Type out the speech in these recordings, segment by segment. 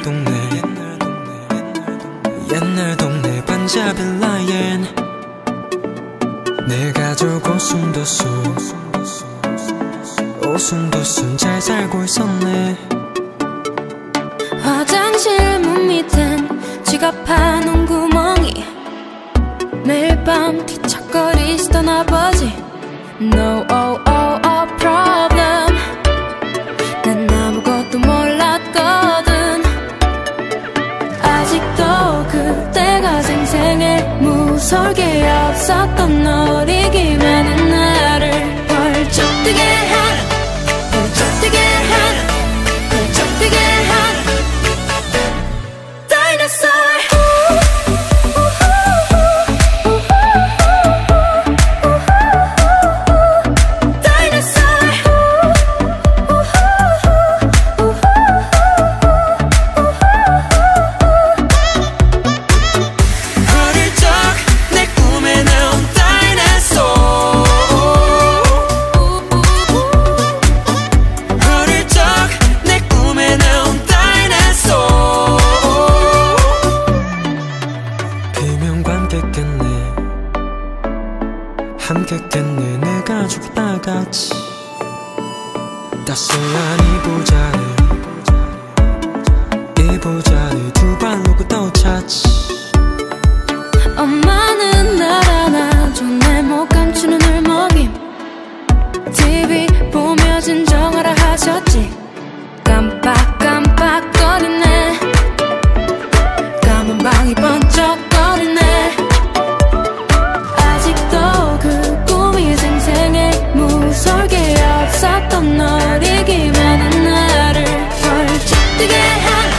옛날 동네 반자빌라엔 내 가족 오순도순 잘 살고 있었네. 화장실 문 밑엔 지갑하는 구멍이 매일 밤 뒤척거리시던 아버지 No problem. 난 아무것도 몰랐거든. 아직도 그때가 생생해. 무서울 게 없었던 어리기 많은 나를 벌쩍 뛰게 한 함께했네. 내 가족이 다 같이 따스한 이부자리 두 발로 걷어찼지. 엄마는 날 안아줘 내 못 감추는 울먹임. TV 보며 진정하라 하셨지. 깜빡깜빡거리네. 까만 방이 번쩍거리네. 무서울 게 없었던 어리기 많은 나를 벌쩍 뛰게 한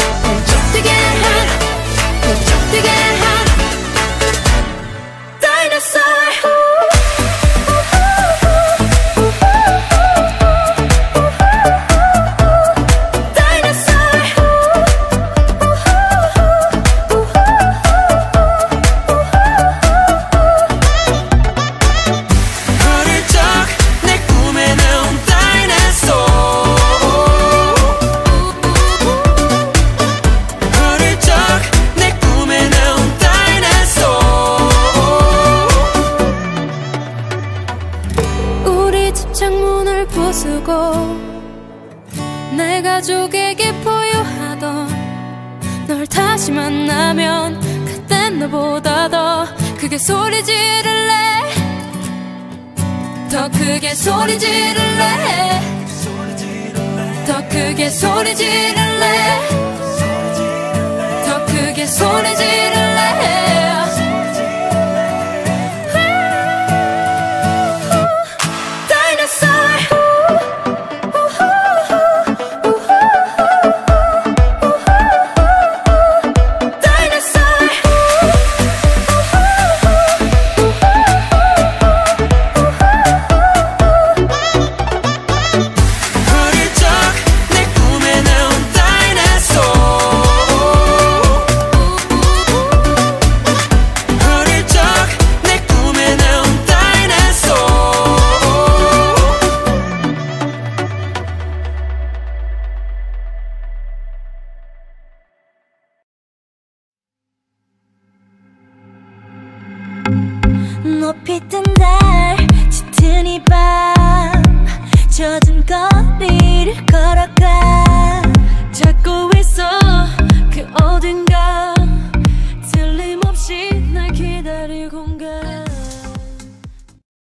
창문을 부수고 내 가족에게 보유하던 널 다시 만나면 그땐 너보다 더 크게 소리 지를래. 더 크게 소리 지를래. 더 크게 소리 지를래. 더 크게 소리 지를래. 높이 뜬 달 짙은 이 밤 젖은 거